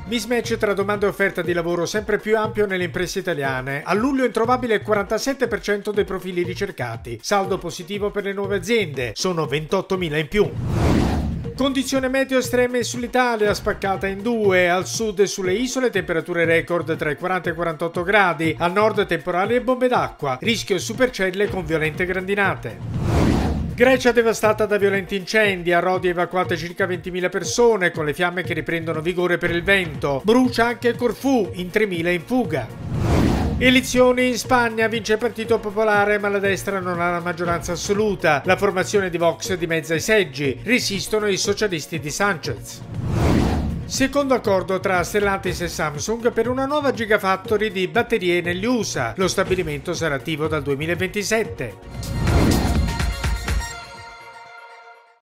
Mismatch tra domanda e offerta di lavoro sempre più ampio nelle imprese italiane. A luglio è introvabile il 47% dei profili ricercati. Saldo positivo per le nuove aziende, sono 28.000 in più. Condizioni meteo estreme sull'Italia, spaccata in due. Al sud e sulle isole temperature record tra i 40 e i 48 gradi. Al nord temporali e bombe d'acqua. Rischio supercelle con violente grandinate. Grecia devastata da violenti incendi, a Rodi evacuate circa 20.000 persone con le fiamme che riprendono vigore per il vento. Brucia anche Corfù, in 3.000 in fuga. Elezioni in Spagna, vince il Partito Popolare ma la destra non ha la maggioranza assoluta. La formazione di Vox dimezza i seggi, resistono i socialisti di Sánchez. Secondo accordo tra Stellantis e Samsung per una nuova gigafactory di batterie negli USA. Lo stabilimento sarà attivo dal 2027.